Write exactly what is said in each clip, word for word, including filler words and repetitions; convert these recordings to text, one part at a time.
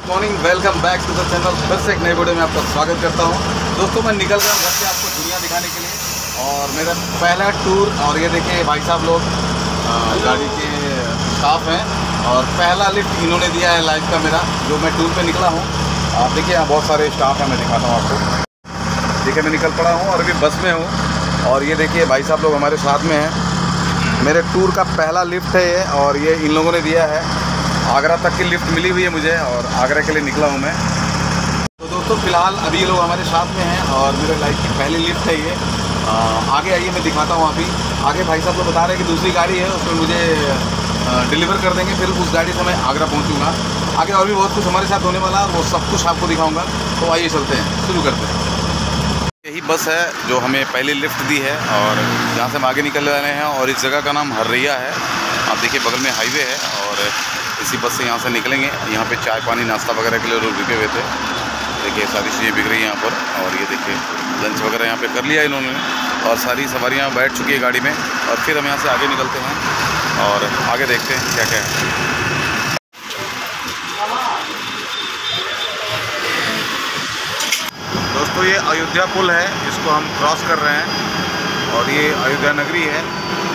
Good morning, welcome back to the channel. फिर से एक नई वीडियो में आपका स्वागत करता हूं। दोस्तों मैं निकल गया घर से आपको दुनिया दिखाने के लिए और मेरा पहला टूर। और ये देखिए भाई साहब लोग गाड़ी के स्टाफ हैं और पहला लिफ्ट इन्होंने दिया है लाइफ का मेरा, जो मैं टूर पे निकला हूँ। आप देखिए यहाँ बहुत सारे स्टाफ हैं, मैं दिखाता हूँ आपको। देखिए मैं निकल पड़ा हूँ और अभी बस में हूँ और ये देखिए भाई साहब लोग हमारे साथ में हैं। मेरे टूर का पहला लिफ्ट है ये और ये इन लोगों ने दिया है। आगरा तक की लिफ्ट मिली हुई है मुझे और आगरा के लिए निकला हूँ मैं। तो दोस्तों फ़िलहाल अभी ये लोग हमारे साथ में हैं और मेरे लाइफ की पहली लिफ्ट है ये। आ, आगे आइए मैं दिखाता हूँ। अभी आगे भाई साहब लोग बता रहे हैं कि दूसरी गाड़ी है, उसमें मुझे आ, डिलीवर कर देंगे, फिर उस गाड़ी से मैं आगरा पहुँचूँगा। आगे और भी बहुत कुछ हमारे साथ होने वाला है, वो सब कुछ आपको दिखाऊँगा। तो आइए चलते हैं, शुरू करते हैं। यही बस है जो हमें पहली लिफ्ट दी है और जहाँ से हम आगे निकल रहे हैं और इस जगह का नाम हर्रैया है। आप देखिए बगल में हाईवे है और इसी बस से यहाँ से निकलेंगे। यहाँ पे चाय पानी नाश्ता वगैरह के लिए लोग रुके हुए थे। देखिए सारी चीज़ें बिक रही हैं यहाँ पर और ये देखिए लंच वगैरह यहाँ पे कर लिया इन्होंने और सारी सवारियाँ बैठ चुकी है गाड़ी में। और फिर हम यहाँ से आगे निकलते हैं और आगे देखते हैं क्या क्या है। दोस्तों ये अयोध्या पुल है, इसको हम क्रॉस कर रहे हैं और ये अयोध्या नगरी है।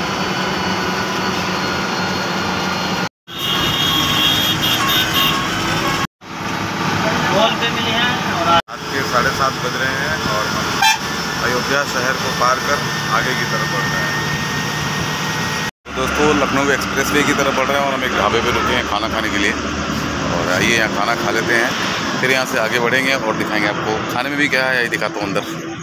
आज के साढ़े सात बज रहे हैं और हम अयोध्या शहर को पार कर आगे की तरफ बढ़ रहे हैं। तो दोस्तों लखनऊ एक्सप्रेसवे की तरफ बढ़ रहे हैं और हम एक ढाबे पे रुके हैं खाना खाने के लिए। और आइए यहाँ खाना खा लेते हैं, फिर यहाँ से आगे बढ़ेंगे और दिखाएंगे आपको खाने में भी क्या है, यही दिखाता हूँ अंदर।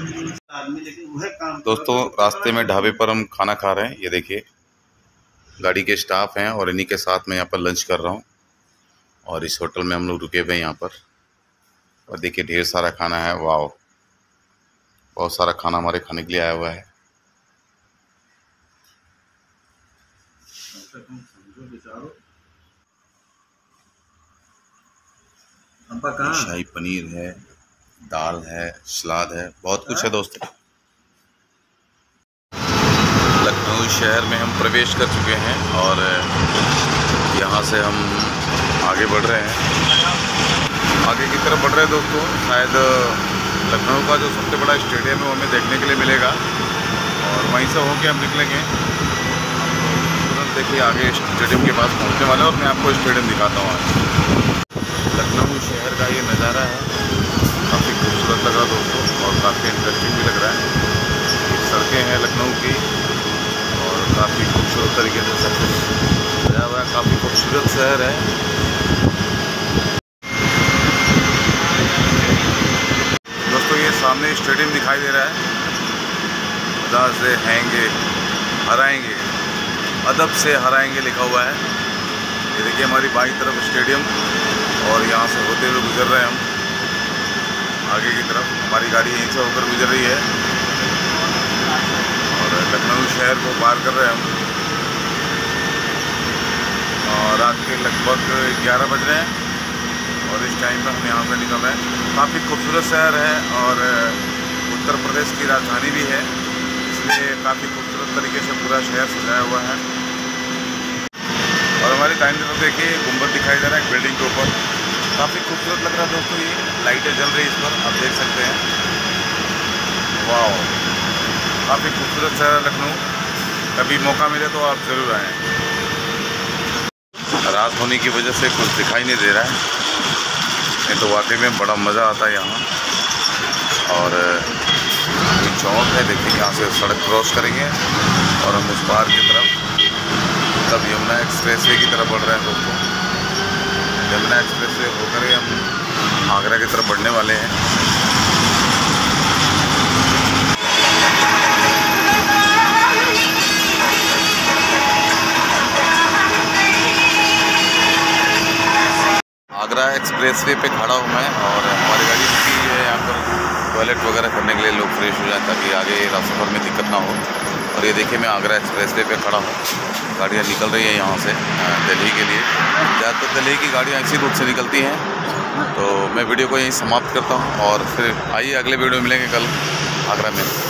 दोस्तों रास्ते में ढाबे पर हम खाना खा रहे हैं। ये देखिए गाड़ी के स्टाफ हैं और इन्हीं के साथ मैं यहाँ पर लंच कर रहा हूँ और इस होटल में हम लोग रुके हुए हैं यहाँ पर। और देखिए ढेर सारा खाना है, वाह बहुत सारा खाना हमारे खाने के लिए आया हुआ है। शाही पनीर है, दाल है, सलाद है, बहुत कुछ है दोस्तों। लखनऊ शहर में हम प्रवेश कर चुके हैं और यहाँ से हम आगे बढ़ रहे हैं, आगे की तरफ बढ़ रहे हैं दोस्तों। शायद लखनऊ का जो सबसे बड़ा स्टेडियम है वो हमें देखने के लिए मिलेगा और वहीं से होके हम निकलेंगे। तुरंत देखिए आगे स्टेडियम के पास पहुंचने वाले हैं और मैं आपको स्टेडियम दिखाता हूँ। आज लखनऊ शहर का ये नज़ारा है, काफ़ी खूबसूरत लग रहा दोस्तों और काफ़ी इंटरेस्टिंग भी लग रहा है। ये सड़कें हैं लखनऊ की और काफ़ी खूबसूरत तरीके से सब कुछ सजा हुआ है, काफ़ी खूबसूरत शहर है। दोस्तों ये सामने स्टेडियम दिखाई दे रहा है, खुदा से हैंगे हराएंगे, अदब से हराएंगे लिखा हुआ है। ये देखिए हमारी बाईं तरफ स्टेडियम और यहाँ से होते हुए गुजर रहे हैं हम आगे की तरफ। हमारी गाड़ी यहीं से होकर गुजर रही है और लखनऊ शहर को पार कर रहे हैं हम। और रात के लगभग ग्यारह बज रहे हैं और इस टाइम पर हम यहाँ से निकल रहे हैं। काफ़ी खूबसूरत शहर है और उत्तर प्रदेश की राजधानी भी है, इसलिए काफ़ी खूबसूरत तरीके से पूरा शहर सजाया हुआ है। और हमारी दाहिनी तरफ देखिए गुंबद दिखाई दे रहा है बिल्डिंग के ऊपर, काफ़ी खूबसूरत लग रहा है दोस्तों। ये लाइटें जल रही है इस पर, आप देख सकते हैं। वाह काफ़ी खूबसूरत शहर है लखनऊ, कभी मौका मिले तो आप ज़रूर आएँ। रात होने की वजह से कुछ दिखाई नहीं दे रहा है, नहीं तो वाकई में बड़ा मज़ा आता है यहाँ। और ये चौक है, देखिए यहाँ से सड़क क्रॉस करेंगे और हम उस पार की तरफ तब यमुना एक्सप्रेसवे की तरफ बढ़ रहे हैं दोस्तों। यमुना एक्सप्रेसवे होकर ही हम आगरा की तरफ बढ़ने वाले हैं। आगरा एक्सप्रेसवे पे खड़ा हूँ मैं और हमारी गाड़ी रुकी है यहाँ पर टॉयलेट वगैरह करने के लिए, लोग फ्रेश हो जाए ताकि आगे रास्ते में दिक्कत ना हो। और ये देखिए मैं आगरा एक्सप्रेसवे पे खड़ा हूँ, गाड़ियाँ निकल रही हैं यहाँ से दिल्ली के लिए। ज़्यादातर दिल्ली की गाड़ियाँ इसी रूट से निकलती हैं। तो मैं वीडियो को यहीं समाप्त करता हूँ और फिर आइए अगले वीडियो मिलेंगे कल आगरा में।